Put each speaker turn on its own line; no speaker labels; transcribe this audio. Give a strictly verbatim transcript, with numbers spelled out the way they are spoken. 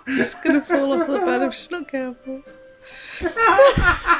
She's gonna fall off the bed if she's not careful.